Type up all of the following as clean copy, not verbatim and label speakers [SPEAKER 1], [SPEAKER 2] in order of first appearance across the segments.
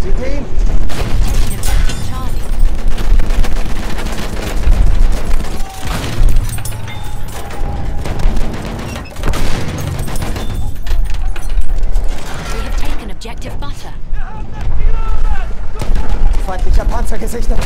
[SPEAKER 1] Taking objective Charlie. We have taken objective Butter.
[SPEAKER 2] Feindlicher Panzer gesichtet.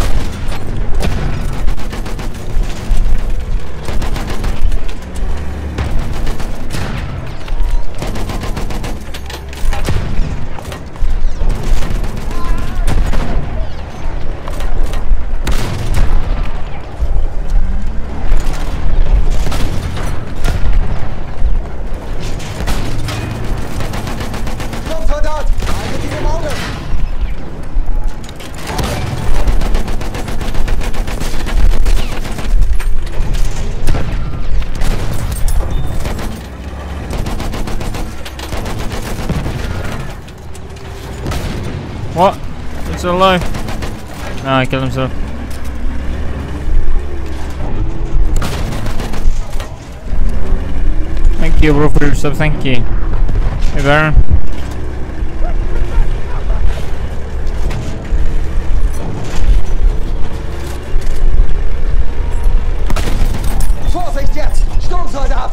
[SPEAKER 3] What? It's so low. No, he killed himself. Thank you, bro, for your sub. Thank you. Hey, Baron.
[SPEAKER 2] Vorsicht jetzt! Sturmsoldat!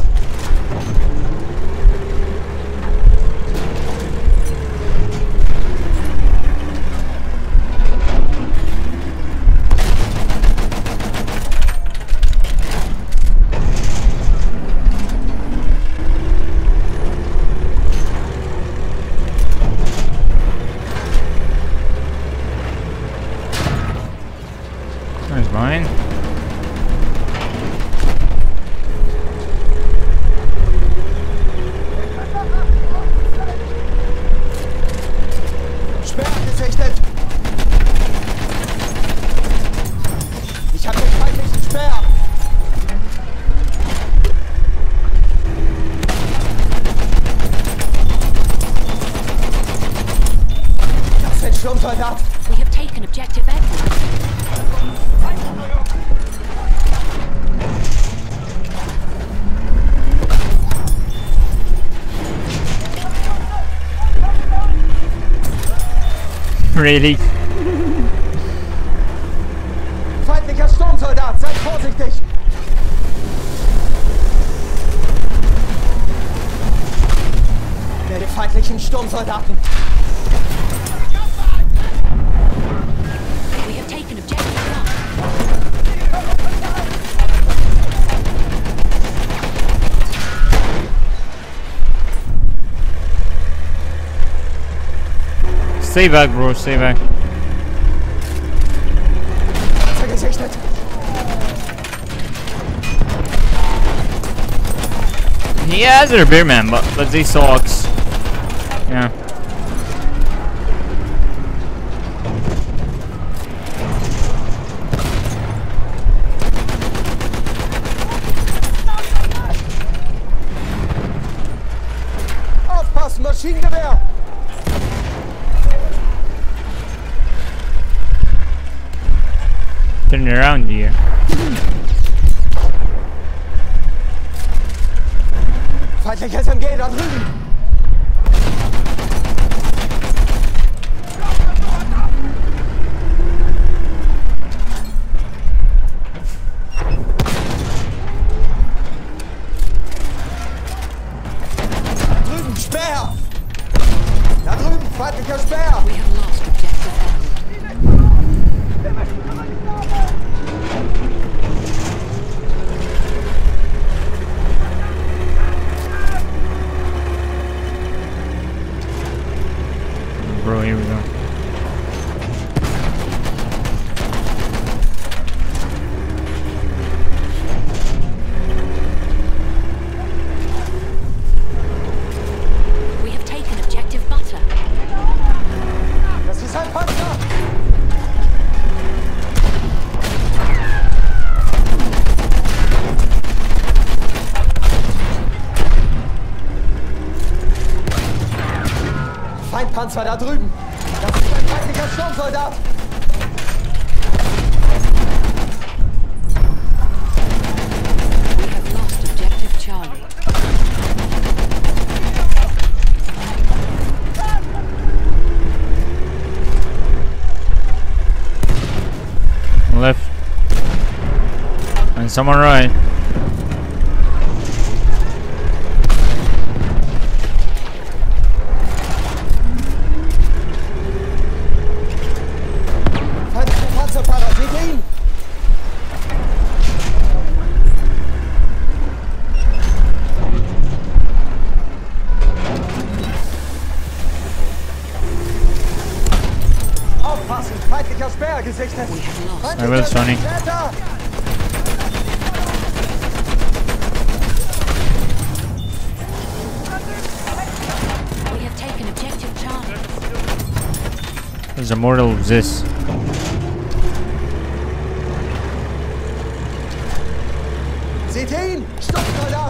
[SPEAKER 3] There's mine.
[SPEAKER 2] Speer gesichtet! Ich habe den feindlichen Speer! Das sind Sturmsoldat!
[SPEAKER 1] We have taken objective Edward.
[SPEAKER 3] Really?
[SPEAKER 2] Feindlicher Sturmsoldat! Seid vorsichtig! Werde feindlichen Sturmsoldaten!
[SPEAKER 1] We have taken objective Love.
[SPEAKER 3] Stay back, bro. Stay back.
[SPEAKER 2] Panzer gesichtet!
[SPEAKER 3] He has a beer man, but they sucks. Yeah.
[SPEAKER 2] Aufpassen, Maschinengewehr!
[SPEAKER 3] Turn around here.
[SPEAKER 2] Feindliches MG da drüben! Da drüben, Speer! Da drüben, feindlicher Speer!
[SPEAKER 1] We have lost objective Edward.
[SPEAKER 3] Bro, here we go.
[SPEAKER 1] We have taken objective Butter.
[SPEAKER 2] Das ist ein Panzer! Feindpanzer da drüben! Das ist ein feindlicher Sturmsoldat!
[SPEAKER 1] We have lost objective Charlie.
[SPEAKER 3] And someone right.
[SPEAKER 2] Feindlicher Panzerfahrer, seht ihr ihn? Aufpassen, feindlicher Speer gesichtet.
[SPEAKER 1] We have lost.
[SPEAKER 3] I will, Sonny.
[SPEAKER 2] Täter!
[SPEAKER 1] We have taken objective Charlie.
[SPEAKER 3] There's a mortal of this.
[SPEAKER 2] Seht ihr ihn? Sturmsoldat!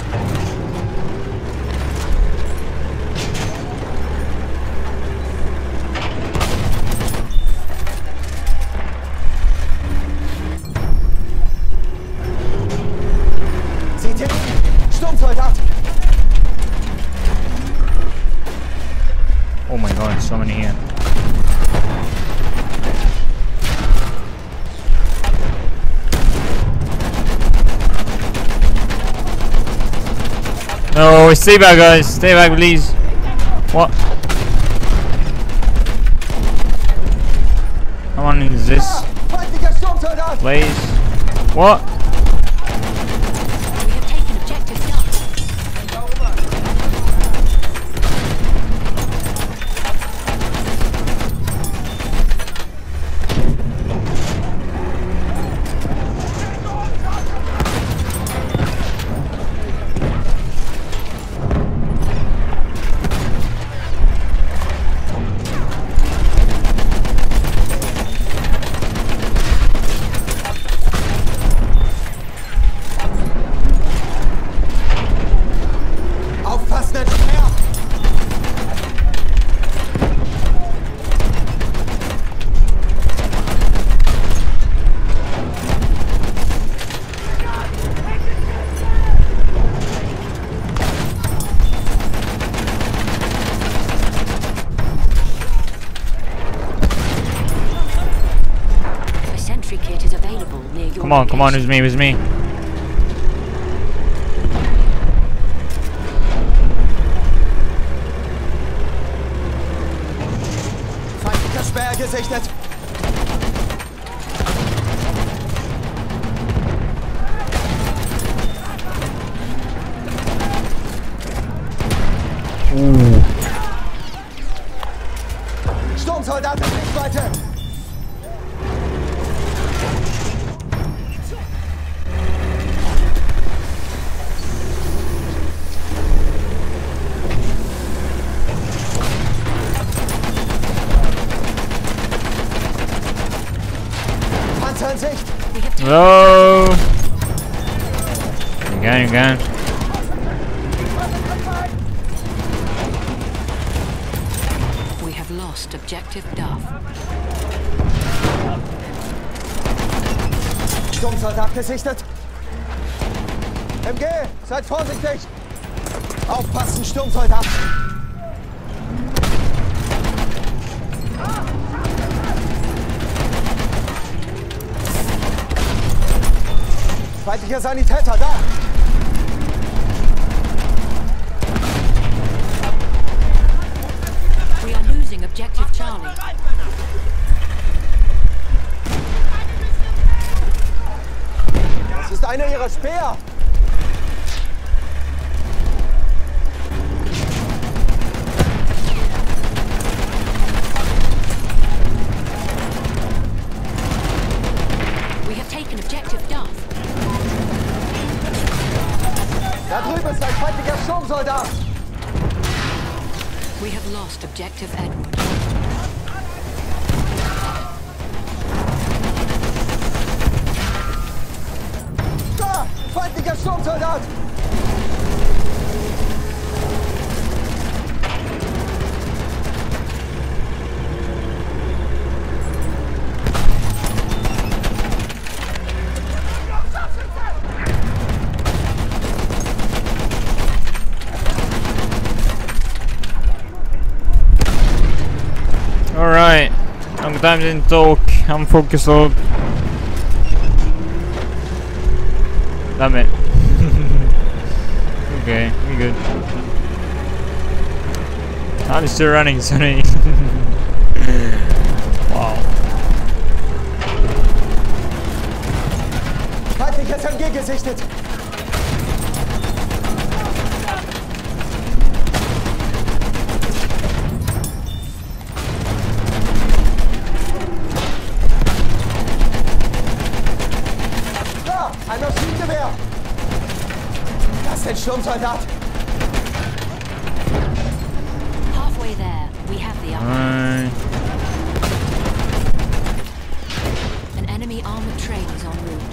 [SPEAKER 2] Seht ihr ihn? Sturmsoldat!
[SPEAKER 3] Oh my god, so many here. No, stay back, guys. Stay back, please. What? Come on, is this
[SPEAKER 2] Feindlicher Sturmsoldat!
[SPEAKER 3] place? What?
[SPEAKER 1] We have taken objective Duff.
[SPEAKER 2] Aufpassen, ein Speer!
[SPEAKER 1] A sentry kit is available near your
[SPEAKER 3] Come on, come on,
[SPEAKER 1] location.
[SPEAKER 3] it was me, it was me.
[SPEAKER 2] Feindlicher Speer gesichtet! Sturmsoldat in Sichtweite! Panzer in Sicht!
[SPEAKER 1] We have taken
[SPEAKER 3] Hello. You can.
[SPEAKER 1] We have lost objective Duff.
[SPEAKER 2] Sturmsoldat gesichtet! MG, seid vorsichtig! Aufpassen, Sturmsoldat! Feindlicher Sanitäter, da!
[SPEAKER 1] We are losing objective Charlie.
[SPEAKER 2] Das ist einer ihrer Speer!
[SPEAKER 1] We have taken objective Duff.
[SPEAKER 2] Da drüben ist ein feindlicher Sturmsoldat!
[SPEAKER 1] We have lost objective Edward.
[SPEAKER 2] Da! Feindlicher Sturmsoldat!
[SPEAKER 3] Alright. Long time didn't talk. I'm focused on. Damn it. Okay, we good. I'm still running, Sonny. Wow.
[SPEAKER 2] Feindliches MG gesichtet. Da, ein Maschinengewehr. Das ist ein Sturmsoldat.
[SPEAKER 1] Halfway there, we have the upper. An enemy armored train is en route.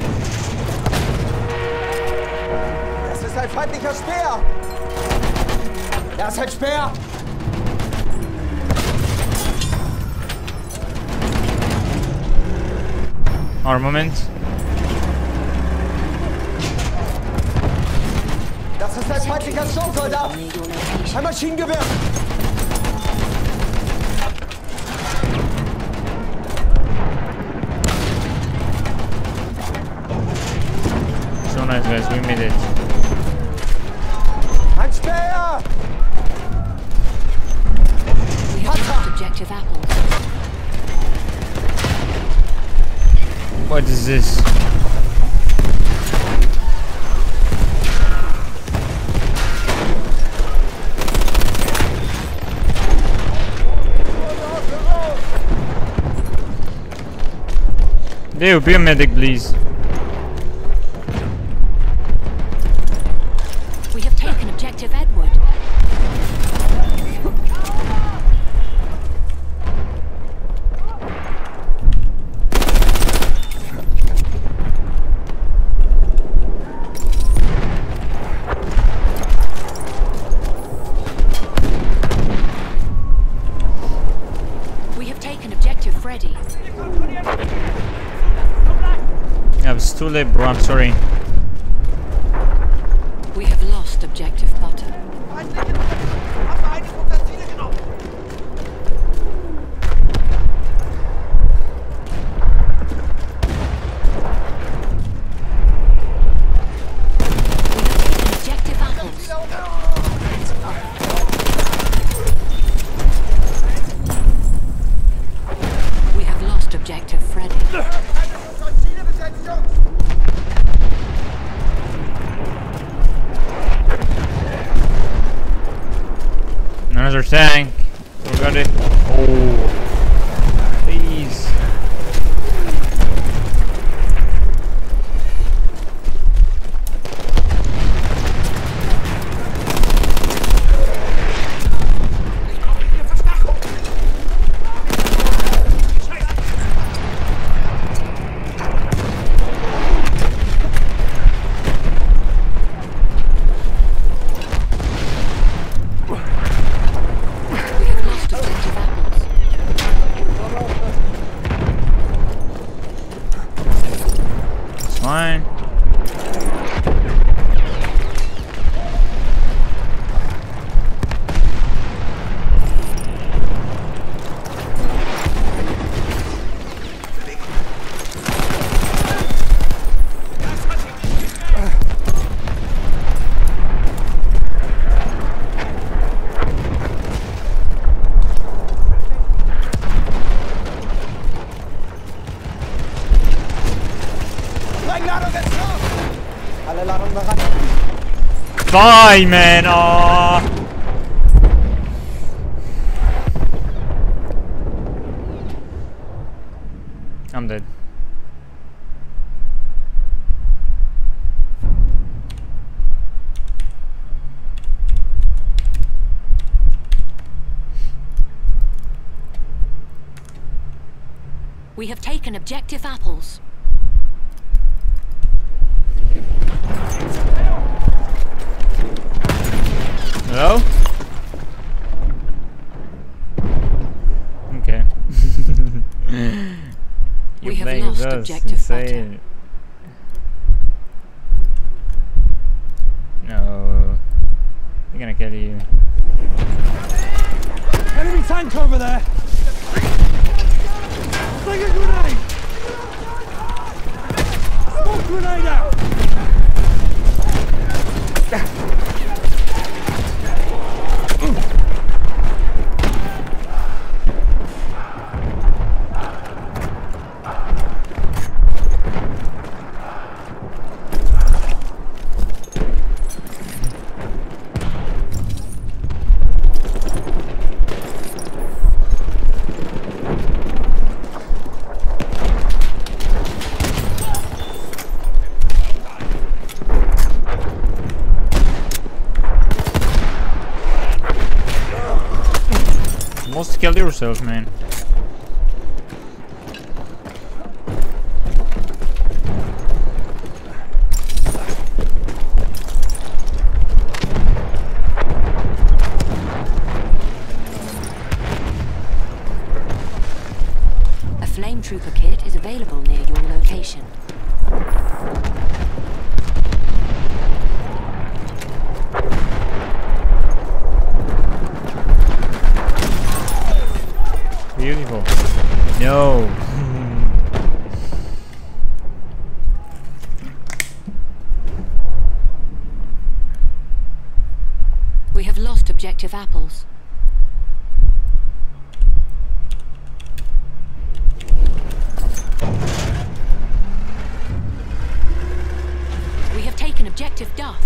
[SPEAKER 2] Das ist ein feindlicher Speer. Das ist ein Speer.
[SPEAKER 3] Armament.
[SPEAKER 2] Das ist ein feindlicher Sturmsoldat. Ein Maschinengewehr.
[SPEAKER 3] So nice, guys. We made it.
[SPEAKER 2] Ein Speer.
[SPEAKER 1] We have lost objective apples.
[SPEAKER 3] What is this? Dude, be a medic, please.
[SPEAKER 1] We have taken objective Edward. We have taken objective Freddy.
[SPEAKER 3] Yeah, it's too late, bro. I'm sorry.
[SPEAKER 1] We have lost objective Butter. Objective apples. We have lost objective Freddy.
[SPEAKER 3] Another tank. We got it. Oh, please.
[SPEAKER 1] We have lost objective apples.
[SPEAKER 3] It's fine.
[SPEAKER 2] Sprengladung ist los. Alle Ladungen bereit.
[SPEAKER 3] Bye, man. Aw. I'm dead.
[SPEAKER 1] We have taken objective apples.
[SPEAKER 3] Hello? Okay.
[SPEAKER 1] We have lost objective Butter.
[SPEAKER 3] No. We're gonna kill you.
[SPEAKER 2] Enemy tank over there. Sling a grenade. Smoke grenade out.
[SPEAKER 3] Almost killed yourself, man.
[SPEAKER 1] A flame trooper kit is available near your location.
[SPEAKER 3] Beautiful. No.
[SPEAKER 1] We have lost objective apples. We have taken objective Duff.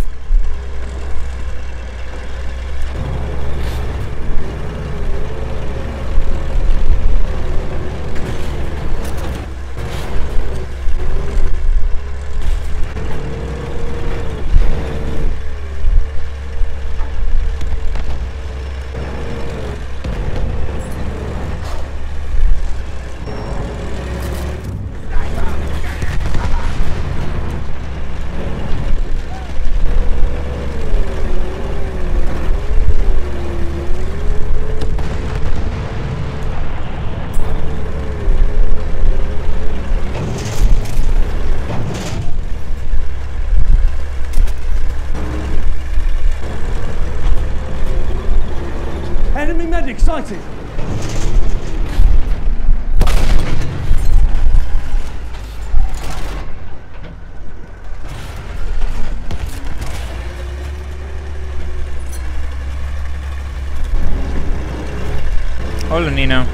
[SPEAKER 4] Enemy medic sighted!
[SPEAKER 3] Hola, Nino.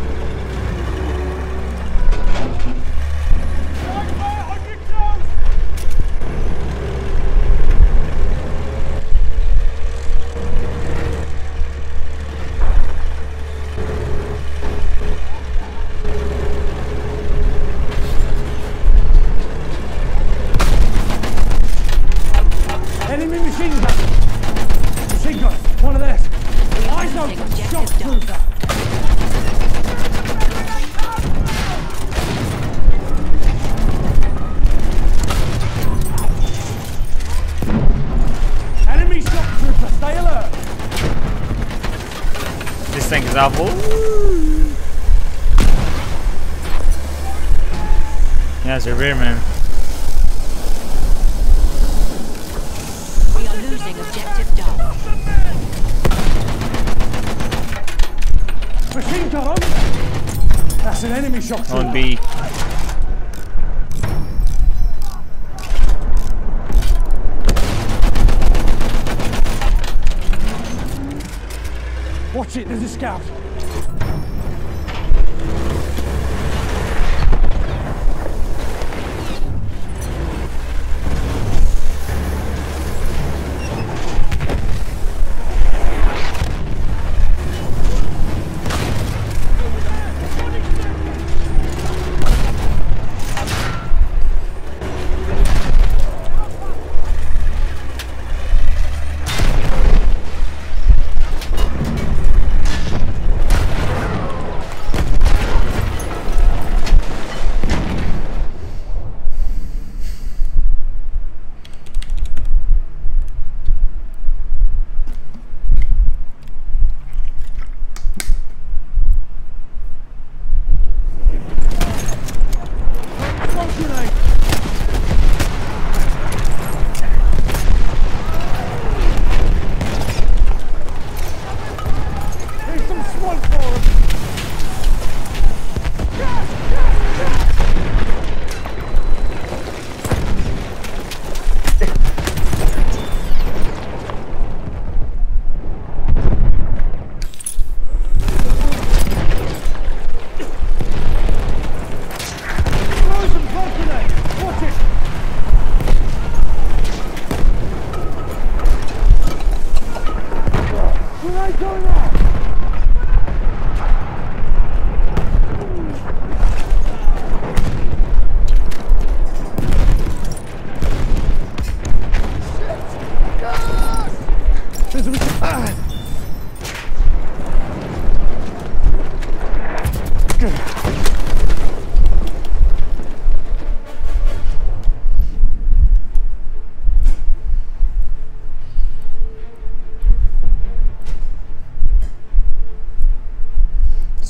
[SPEAKER 4] Enemy machine gun! Machine gun! One of theirs! Eyes open! Shock trooper! Enemy shock trooper! Stay alert!
[SPEAKER 3] This thing is awful. Yeah, it's a rear man.
[SPEAKER 1] We are losing objective Duff.
[SPEAKER 4] Machine gun on! That's an enemy shock trooper!
[SPEAKER 3] On B.
[SPEAKER 4] Watch it, there's a scout!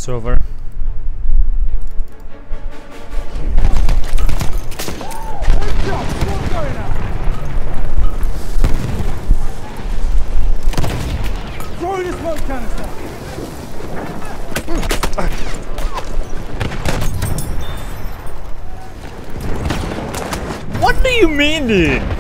[SPEAKER 3] It's over.
[SPEAKER 4] Throw the smoke canister.
[SPEAKER 3] What do you mean, dude?